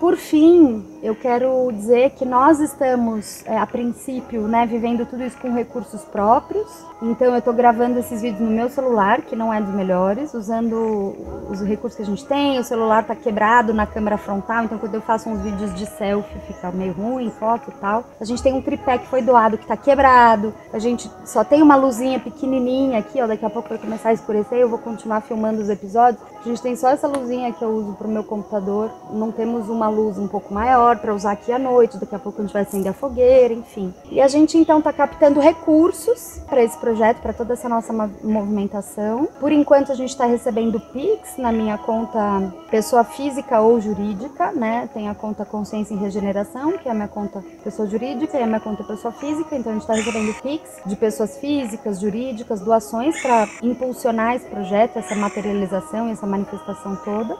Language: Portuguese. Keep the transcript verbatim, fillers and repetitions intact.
por fim, eu quero dizer que nós estamos, é, a princípio, né, vivendo tudo isso com recursos próprios. Então eu estou gravando esses vídeos no meu celular, que não é dos melhores, usando os recursos que a gente tem. O celular está quebrado na câmera frontal, então quando eu faço uns vídeos de selfie fica meio ruim, foto e tal. A gente tem um tripé que foi doado, que está quebrado. A gente só tem uma luzinha pequenininha aqui, ó, daqui a pouco vai começar a escurecer, eu vou continuar filmando os episódios. A gente tem só essa luzinha que eu uso para o meu computador, não temos uma luz um pouco maior para usar aqui à noite, daqui a pouco a gente vai acender a fogueira, enfim. E a gente então está captando recursos para esse projeto, para toda essa nossa movimentação. Por enquanto a gente está recebendo Pix na minha conta pessoa física ou jurídica, né? Tem a conta Consciência em Regeneração, que é a minha conta pessoa jurídica, e a minha conta pessoa física, então a gente está recebendo Pix de pessoas físicas, jurídicas, doações para impulsionar esse projeto, essa materialização, essa manifestação toda.